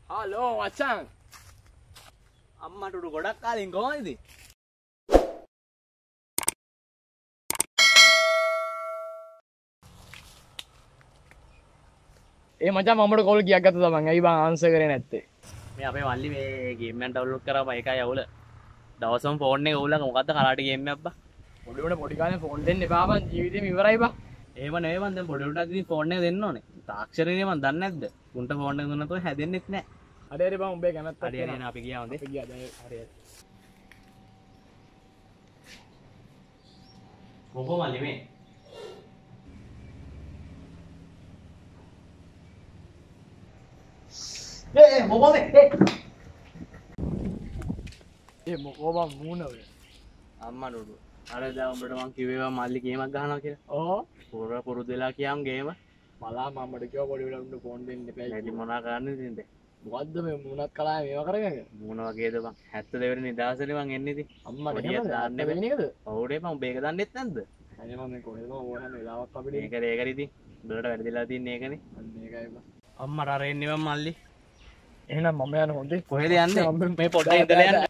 Hello මචං. අම්මට උඩු ගොඩක් කාලෙන් කොහොමද? ඒ මචං මමට කෝල් කීයක් ගත්තද මං? ඇයි බං ආන්සර් කරේ නැත්තේ? මේ අපේ මල්ලි මේ ගේම් එක ඩවුන්ලෝඩ් කරාපා එකයි අවුල. දවසම ෆෝන් එක ඕලක මොකද්ද කරාටි ගේම් එකක් බා. පොඩි උඩ පොඩි කාලේ ෆෝන් දෙන්න එපා බං. ජීවිතේම ඉවරයි බං. එහෙම නෙවෙයි මං දැන් පොඩි උන්ට ඉතින් ෆෝන් එක දෙන්න ඕනේ. තාක්ෂරනේ මං දන්නේ නැද්ද? උන්ට ෆෝන් එක දුන්නත් ඔය හැදෙන්නෙත් නැහැ. හරි හරි බං උඹේ කැමැත්තක් හරි හරි අපි ගියා හොඳේ. අපි ගියා දැන් හරි හරි. මොකෝ මල්ලි මේ මොකෝ මේ මොකෝ බං මූණ ඔය. අම්මා නුඩු අර දැන් උඹට මං කිව්වා මල්ලි ගේමක් ගහනවා කියලා. ඕ පුරුදු වෙලා කියම් ගේම. මලා මම්මට කිව්වා පොඩි උඩ ෆෝන් දෙන්න එපා. නැටි මොනා කරන්නේ ඉතින්ද? මොකද්ද මේ මූණත් කලාවේ මේවා කරගෙන? මොන වගේද බං 72 වෙනි නිදහසනේ මං එන්නේ ඉතින්. අම්මට පොඩියක් දාන්න දාන්න වෙන එකද? ඔව්ඩේ මං උඹ ඒක දන්නෙත් නැද්ද? අනේ මම මේ කොහෙද මම ඕනම වෙලාවක් අපිට ඒක ඉතින් උඹලට වැරදිලා තියන්නේ ඒකනේ. අන්න ඒකයි බං. අම්මට අර එන්නේ මං මල්ලි. එහෙනම් මම යන හොඳේ. කොහෙද යන්නේ? මේ පොඩ්ඩක් ඉඳලා යන්න.